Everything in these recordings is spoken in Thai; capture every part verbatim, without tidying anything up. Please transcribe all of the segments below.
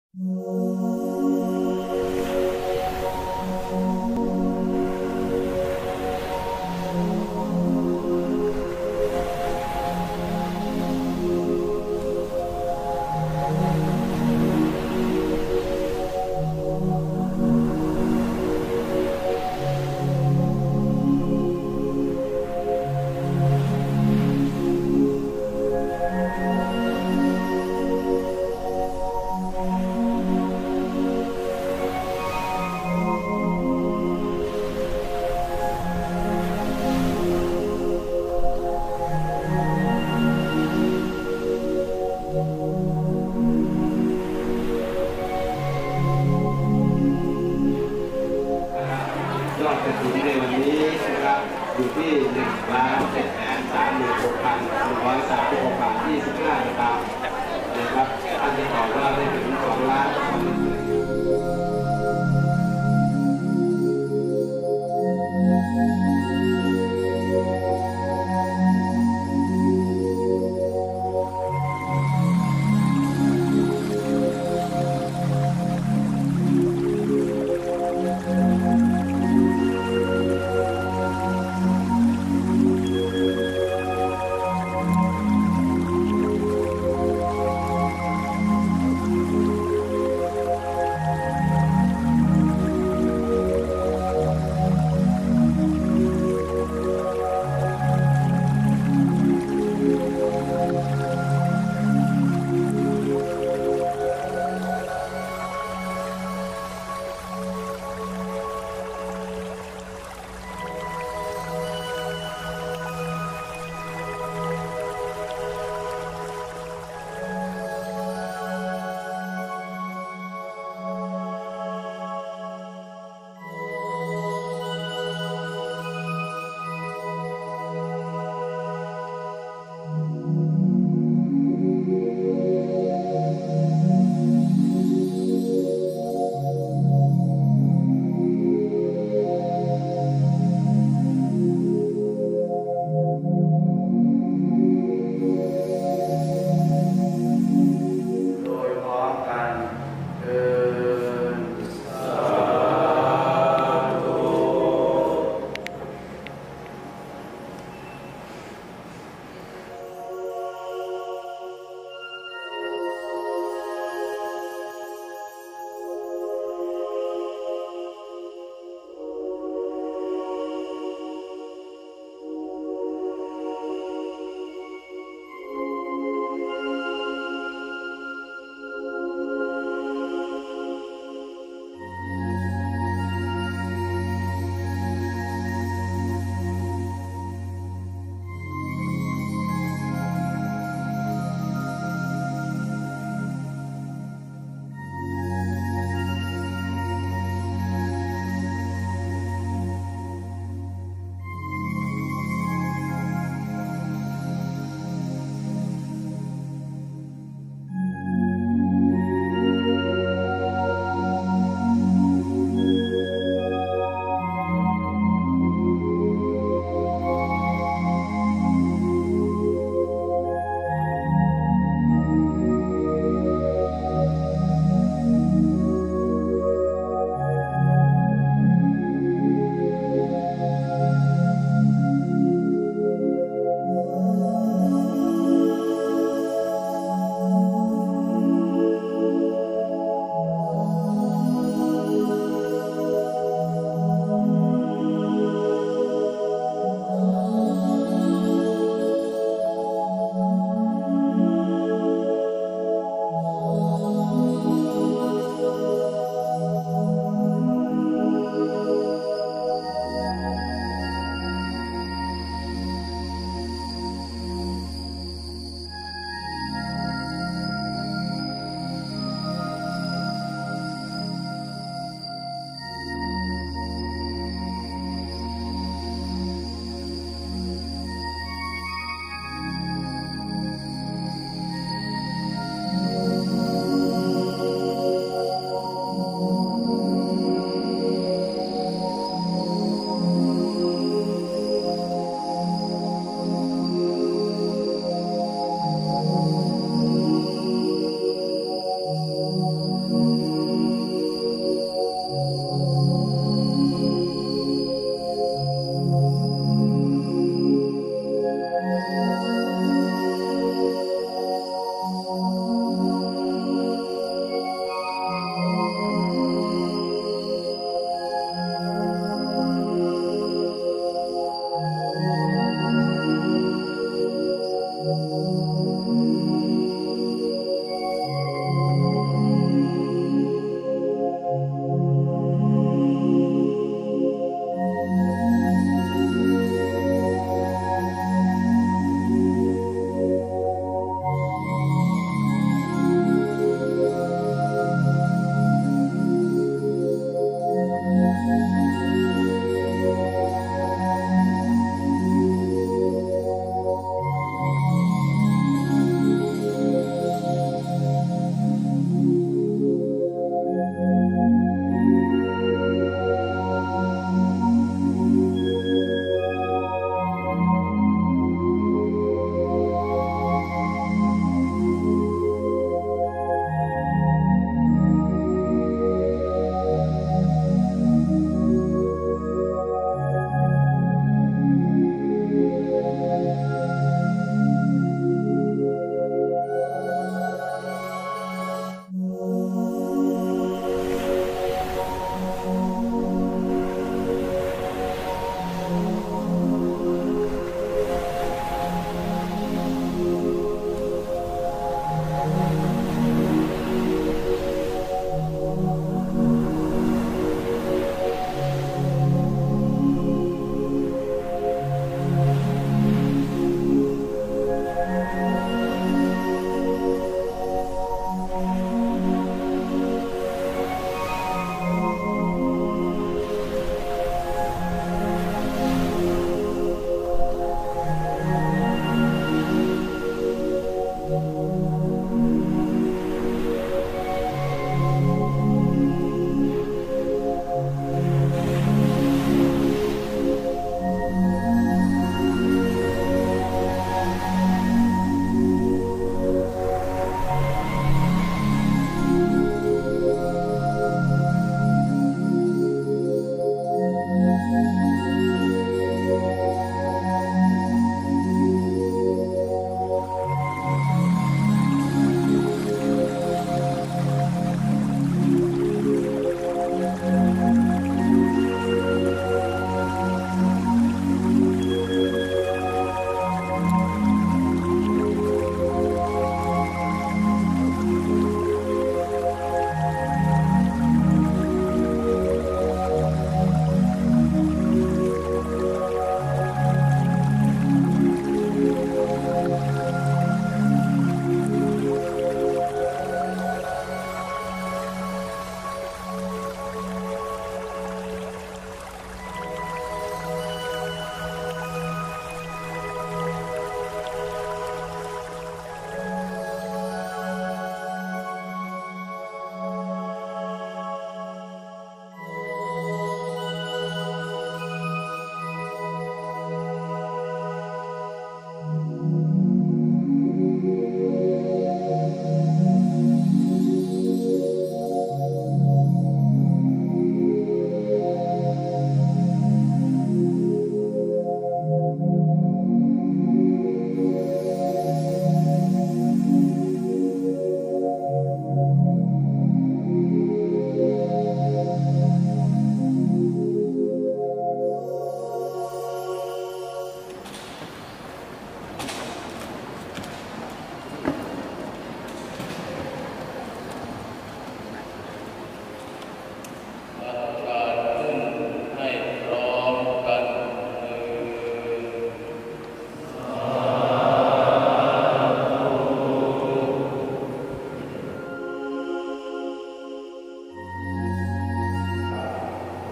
อ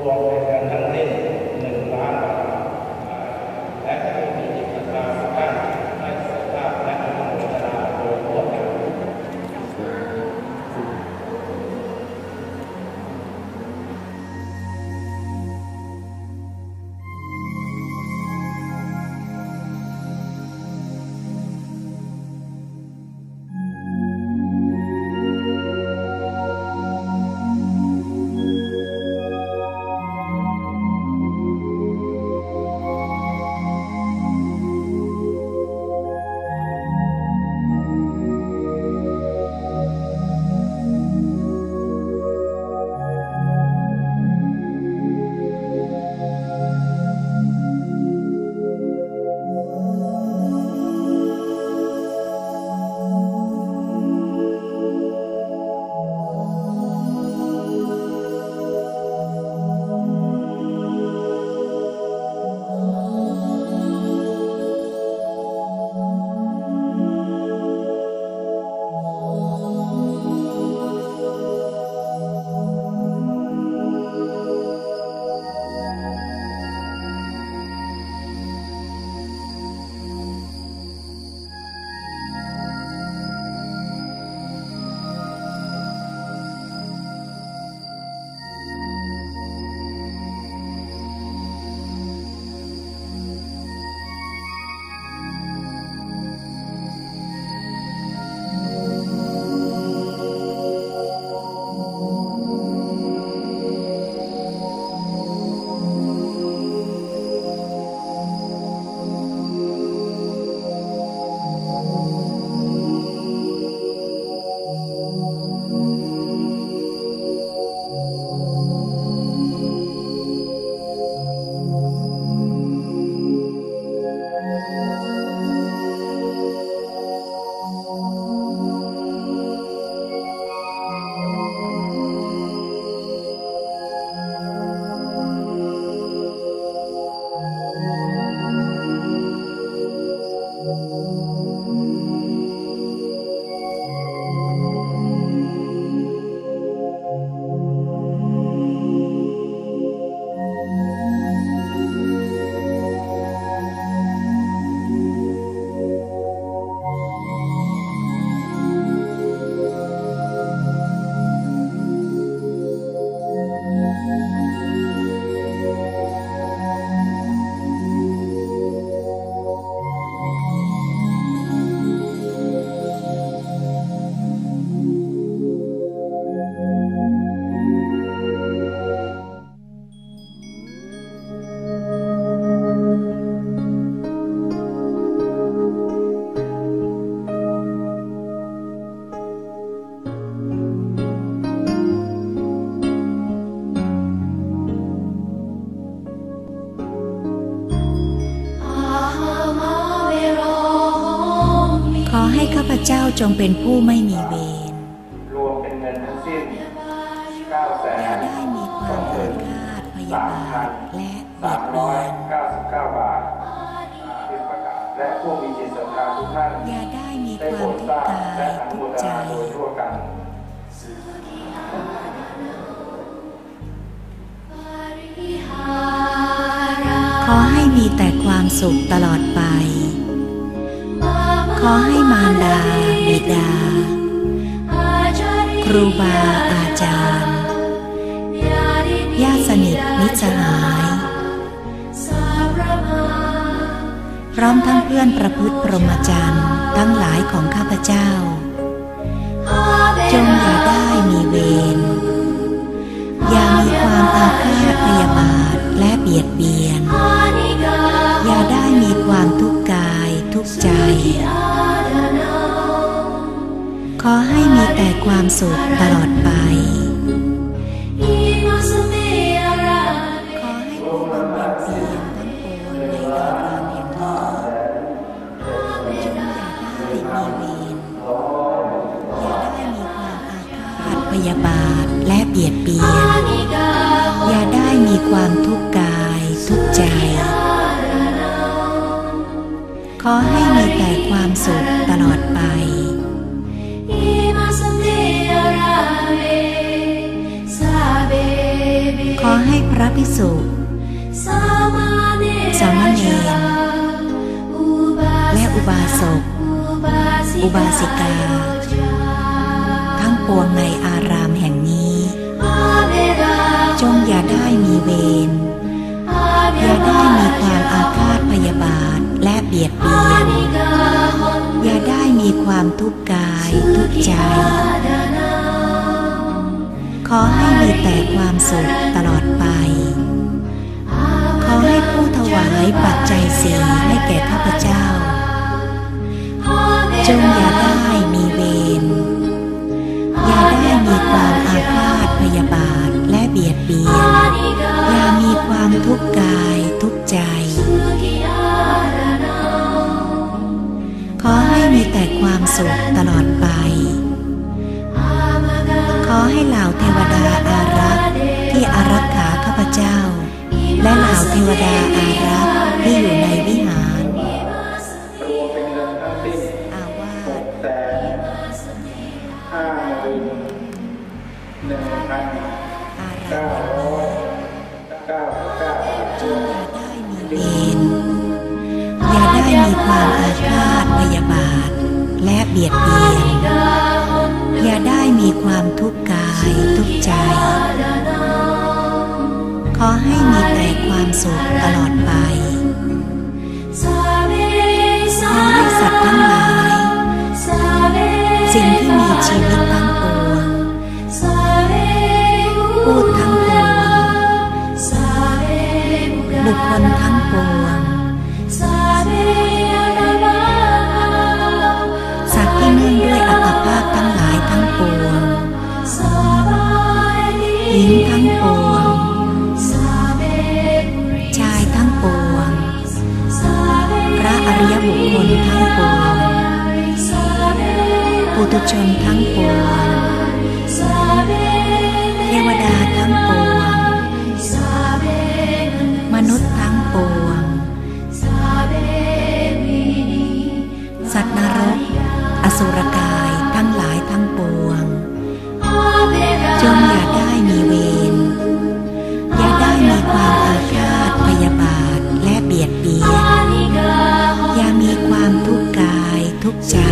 วมเป็นเงินทั้งสิ้นหนึ่งล้านบาทและผู้มีจิตศรัทธาทุกท่านให้สุขภาพและอนุโมทนาโดยทั่วกันข้าพเจ้าจงเป็นผู้ไม่มีเวรรวมเป็นเงินทั้งสิ้นเก้าแสนได้มีความอาฆาตพยาบาทและเบียดเบียนเก้าสิบเก้าบาทและผู้มีจิตศรัทธาทุกท่านอย่าได้มีความทุกข์กายทุกข์ใจขอให้มีแต่ความสุขตลอดไปขอให้มารดาบิดาครูบาอาจารย์ญาติสนิทมิตรสหายพร้อมทั้งเพื่อนประพฤติพรหมจรรย์ทั้งหลายของข้าพเจ้าจงอย่าได้มีเวรอย่ามีความอาฆาตพยาบาทและเบียดเบียนอย่าได้มีความทุกข์กายทุกข์ใจขอให้มีแต่ความสุขตลอดไปขอให้ผู้บำเพ็ญเพียรทั้งปวงในการเห็นโทษจงอย่าได้มีเวรอย่าได้มีความอาฆาตพยาบาทและเบียดเบียนอย่าได้มีความทุกข์กายทุกข์ใจขอให้มีแต่ความสุขตลอดไปขอให้ให้พระภิกษุสามเณรและอุบาสกอุบาสิกาทั้งปวงในอารามแห่งนี้จงอย่าได้มีเวรอย่าได้มีความอาฆาตพยาบาทและเบียดเบียนอย่าได้มีความทุกข์กายทุกข์ใจขอให้มีแต่ความสุขตลอดไปขอให้ผู้ถวายปัจจัยสี่ให้แก่ข้าพเจ้าจงอย่าได้มีเวรอย่าได้มีความอาฆาตพยาบาทและเบียดเบียนอย่ามีความทุกข์กายทุกข์ใจขอให้มีแต่ความสุขตลอดไปขอให้เหล่าเทวดาอารักษ์ที่อารักขาข้าพเจ้าและเหล่าเทวดาอารักษ์ที่อยู่ในวิหารรวมเป็นเงินทั้งสิ้นอาวาสหกแสนห้าหมื่นหนึ่งพันเก้าร้อยเก้าสิบเก้าจงอย่าได้มีเวรอย่าได้มีความอาฆาตพยาบาทและเบียดเบียนอย่าได้มีความทุกข์กายทุกข์ใจขอให้มีแต่ความสุขตลอดไปขอให้สัตว์ทั้งหลายสิ่งที่มีชีวิตทั้งปวงพูดทั้งปวงบุคคลทั้งปวงสัตว์ที่เนื่องด้วยอัตภาพทั้งหลายทั้งปวงหญิงทั้งปวงชายทั้งปวงพระอริยบุคคลทั้งปวงปุถุชนทั้งปวงเทวดาทั้งปวงมนุษย์ทั้งปวงสัตว์นรกอสุรกายทั้งหลายทั้งปวงจงอย่าได้มีเวรอย่าได้มีความอาฆาตพยาบาทและเบียดเบียนอย่ามีความทุกข์กายทุกข์ใจ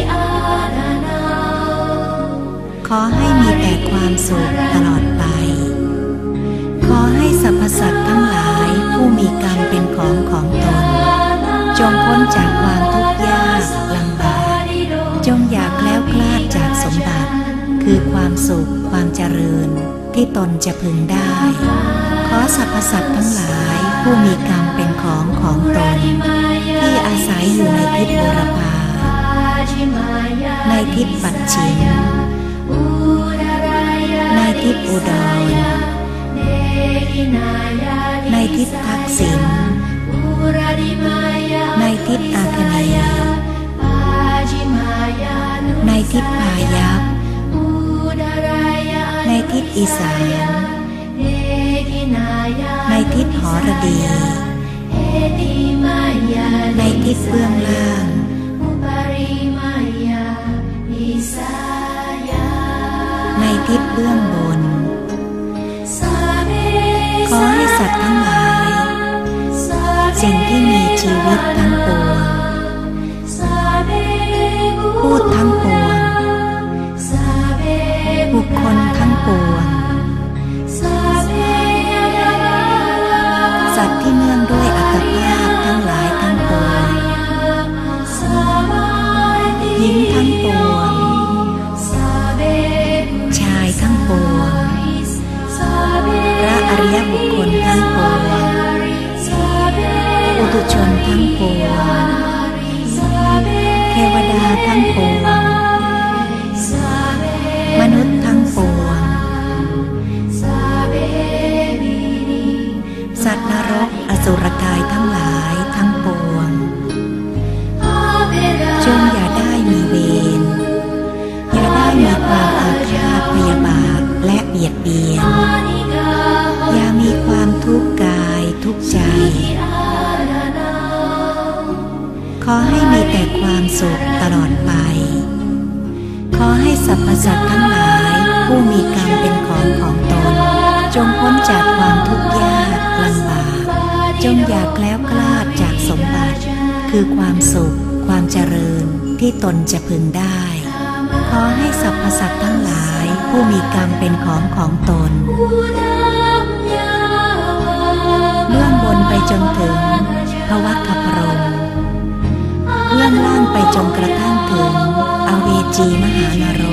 ขอให้มีแต่ความสุขตลอดไปขอให้สรรพสัตว์ทั้งหลายผู้มีกรรมเป็นของของตนจงพ้นจากความทุกข์ยากลำบากจงอย่าแคล้วคลาดจากสมบัติคือความสุขความเจริญที่ตนจะพึงได้ขอสรรพสัตว์ทั้งหลายผู้มีกรรมเป็นของของตนที่อาศัยอยู่ในทิศบูรพาในทิศปัจฉิมในทิศอุดรในทิศทักษิณในทิศอาคเนย์ในทิศพายัพในทิศอีสานในทิศหรดีในทิศเบื้องล่างในทิศเบื้องบนขอให้สัตว์ทั้งหลายสิ่งที่มีชีวิตทั้งปวงพูดทั้งปวงบุคคลทั้งปวงสัตว์ที่เนื่องด้วยอัตภาพทั้งหลายทั้งปวงหญิงทั้งปวงชายทั้งปวงพระอริยบุคคลทั้งปวงปุถุชนทั้งปวงเทวดาทั้งปวงมนุษย์ทั้งปวงสัตว์นรกอสุรกายทั้งหลายทั้งปวงจงอย่าได้มีเวรอย่าได้มีความอาฆาตพยาบาทและเบียดเบียนอย่ามีความทุกข์กายทุกข์ใจขอให้มีแต่ความสุขตลอดไปขอให้สรรพสัตว์ทั้งหลายผู้มีกรรมเป็นของของตนจงพ้นจากความทุกข์แคล้วคลาดจากสมบัติคือความสุขความเจริญที่ตนจะพึงได้ขอให้สรรพสัตว์ทั้งหลายผู้มีกรรมเป็นของของตนเบื้องบนไปจนถึงภวัคคพรหมเบื้องล่างไปจนกระทั่งถึงอเวจีมหานรก